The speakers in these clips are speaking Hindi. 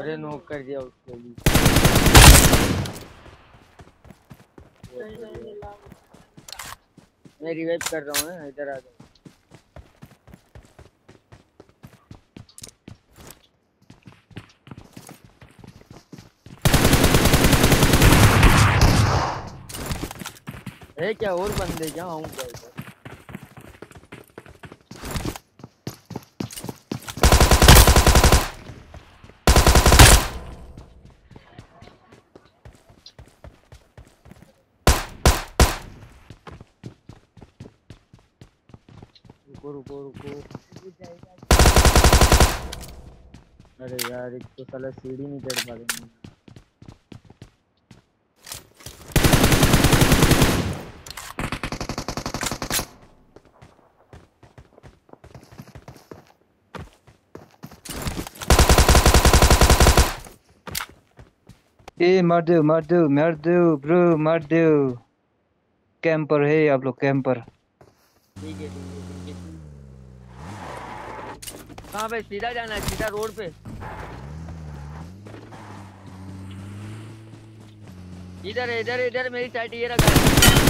अरे नॉक कर दिया उसको भी। मैं रिवाइव कर रहा हूँ ना, इधर आ जाओ। है क्या और बंदे क्या? आऊँ क्या इधर? रुको रुको रुको। अरे यार एक तो साला सीढ़ी नहीं चढ़ पा रहे। ए मार दो ब्रो, मार दो। कैंपर है आप लोग, कैंपर। ठीक है ठीक है ठीक है। कहाँ पे? सीधा जाना है, सीधा रोड पे। इधर इधर इधर मेरी साइड ये रखा है।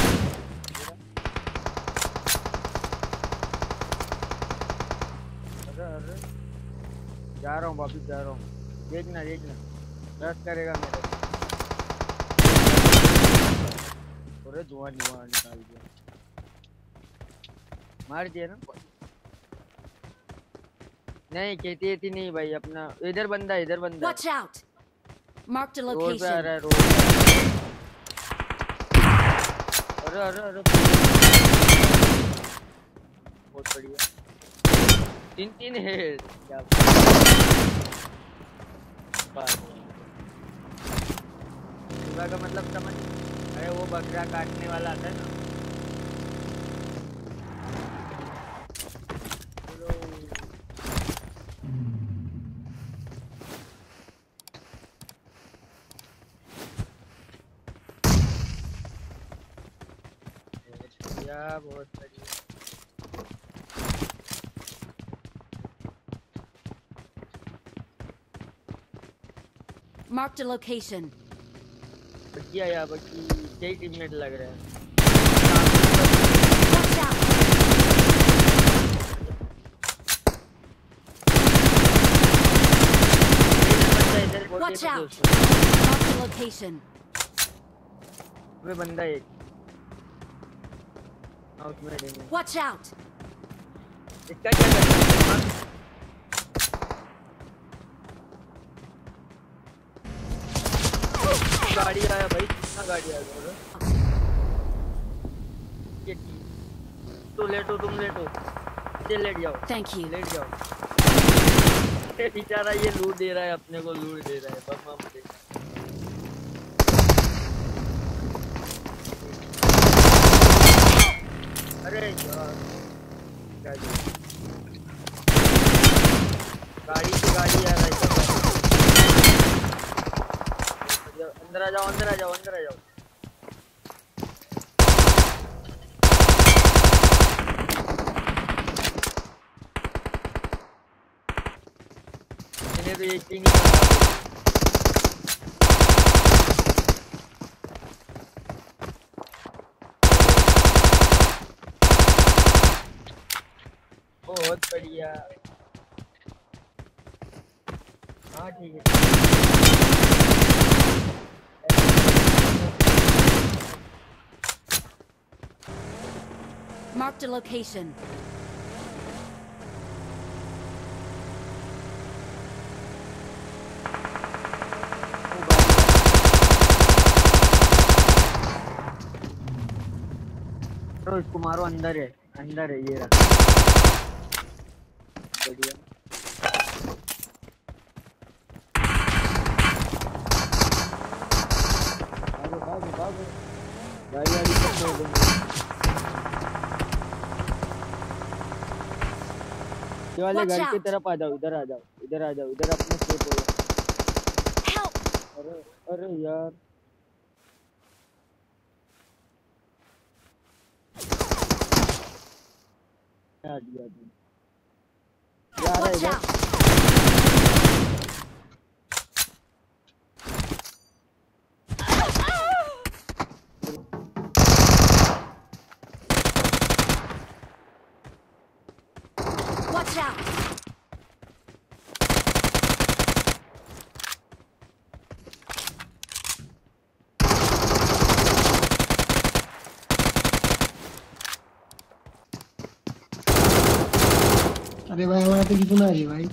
अरे अरे जा रहा हूँ, वापिस जा रहा हूँ। देखना देखना, रश करेगा मेरे। अरे धुआं निकाल दिया, मार दिया ना। नहीं खेती नहीं भाई अपना। इधर बंदा, इधर बंदा। Watch out! Marked a road पे आ रहा location. है, रोड पे। अरे अरे अरे बहुत बढ़िया। 3 हेड। क्या बात का मतलब समझ। अरे वो बकरा काटने वाला आता है ना। बहुत बढ़िया। Marked a location. बढ़िया यार, बाकी 6 टीममेट लग रहे हैं। Watch out! Watch out! Marked a location. वे बंदा एक आउट में देंगे। Watch out! इसका क्या करना है? गाड़ी आया भाई, कितना गाड़ी आ गया। ये तो लेटो, तुम लेटो, ये लेट जाओ। Thank you. लेट जाओ। बेचारा ये लूट दे रहा है, अपने को लूट दे रहा है। बम दे। अरे यार गाड़ी से गाड़ी आ रहा है। अंदर आ जाओ, अंदर आ जाओ, अंदर आ जाओ। मैंने तो एक ही नहीं मारा। बहुत बढ़िया। हाँ ठीक है। Marked a location. तो इसको मारो, अंदर है, अंदर है ये रहा। बढ़िया। गाड़ी वाली सब छोड़ देंगे। ये वाले घर की तरफ आ जाओ, इधर आ जाओ, इधर आ जाओ, इधर अपने सेफ हो जाओ। अरे अरे यार क्या दिया तुम? Watch out! Watch out! अरे भाई हमारा तो कितना है भाई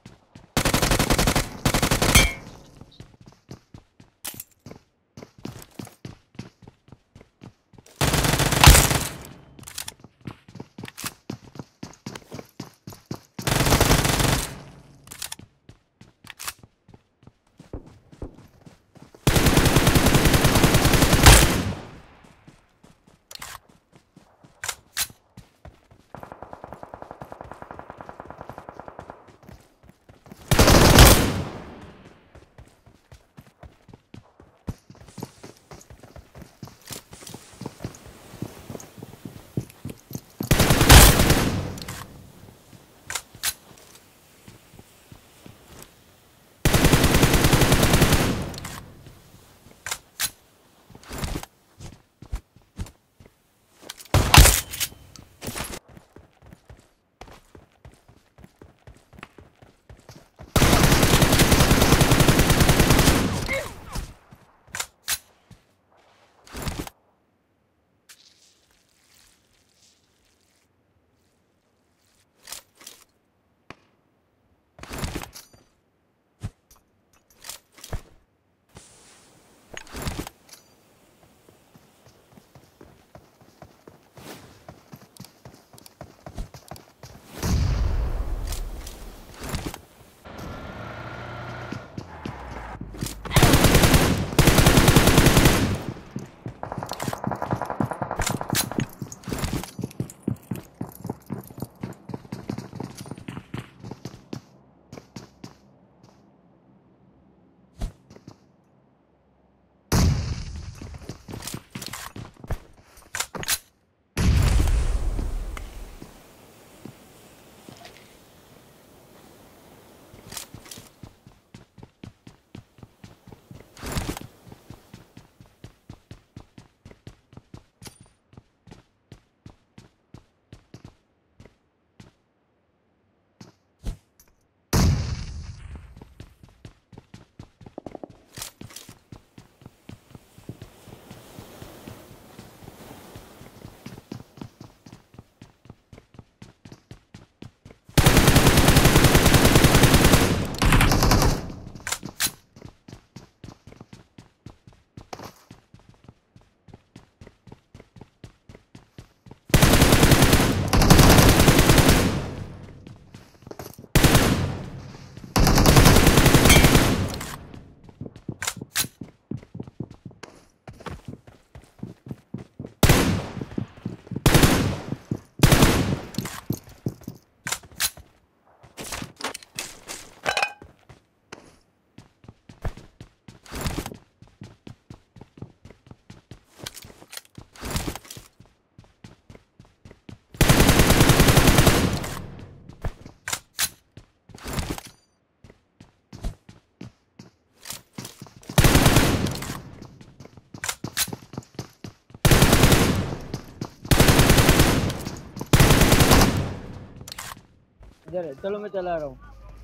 इधर है, चलो मैं चला रहा हूँ।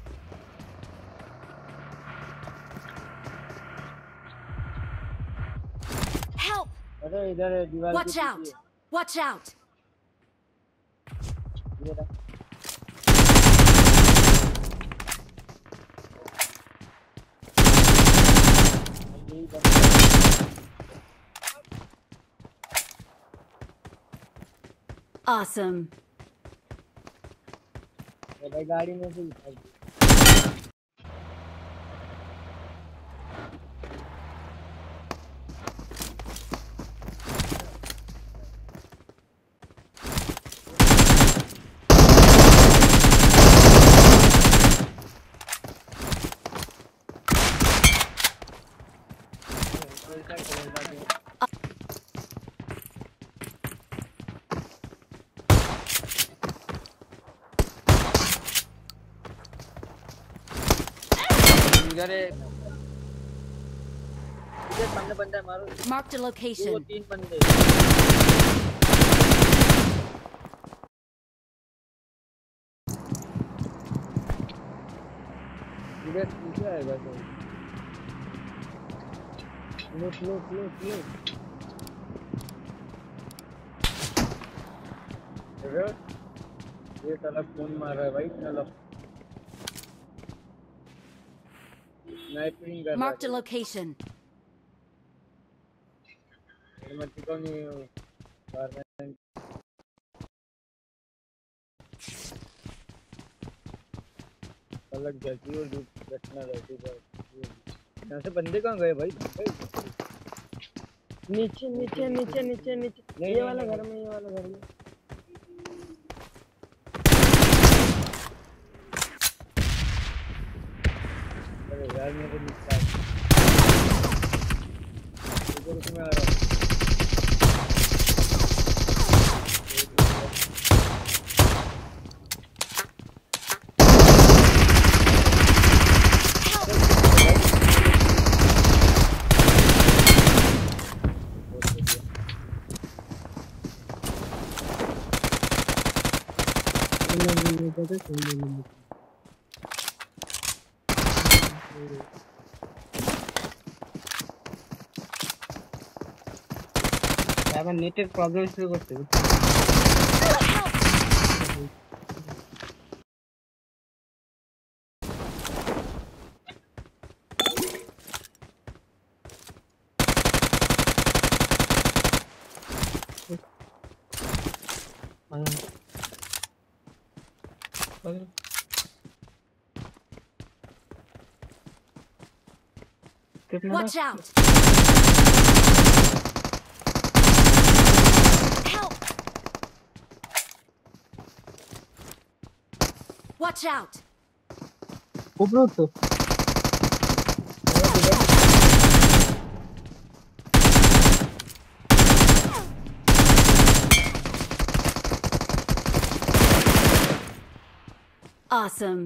Help! अरे इधर है दीवार Watch out! Watch out! Awesome. भाई गाड़ी में से उठाई। इधर है, इधर सामने बंदा है, मारो। Marked a location. 2-3 बंदे। सीरियस पीछे आएगा तो लो ये साला फोन मार रहा है भाई इतना स्नाइपिंग कर रहा Marked a location. है मैं चुका नहीं हूँ गारमेंट अलग जाती और रखना रहती है यहाँ से बंदे कहाँ गए भाई नीचे ये वाला घर में अरे यार मेरे नीचे मैं आ रहा हूँ আমার নেটের প্রবলেম শুরু করতে Watch out! Help! Watch out! উপরে তো Awesome.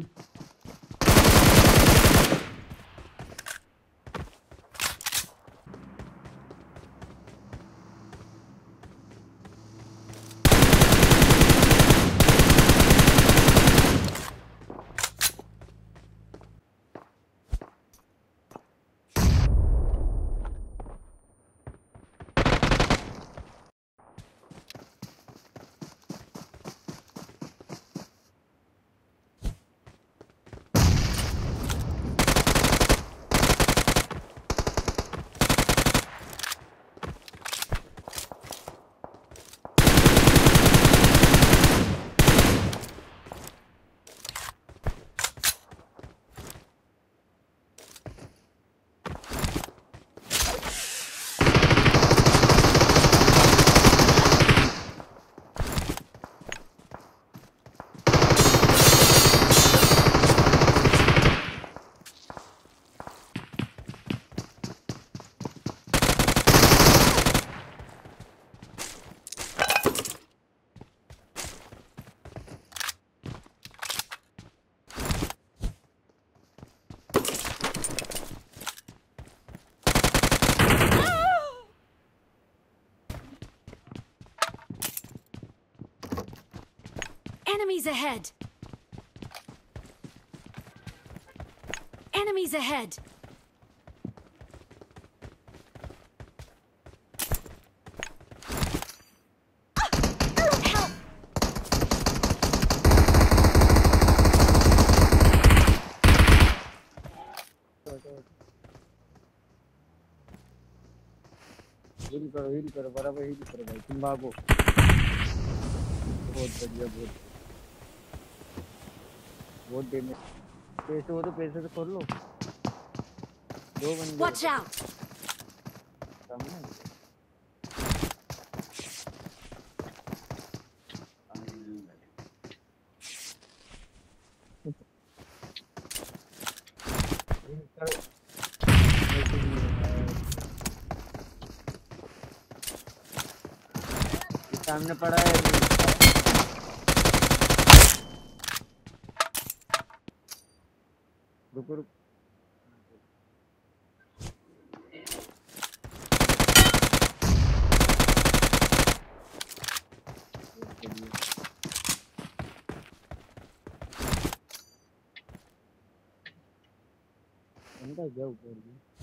Enemies ahead! Enemies ahead! Help! Heal करो बराबर हील करो भाई तुम भागो बहुत बढ़िया बहुत डेमेज पैसे हो तो पैसे से खोल लो दो बंदे Watch out! सामने सामने पड़ा है रुको रुको गया ऊपर भी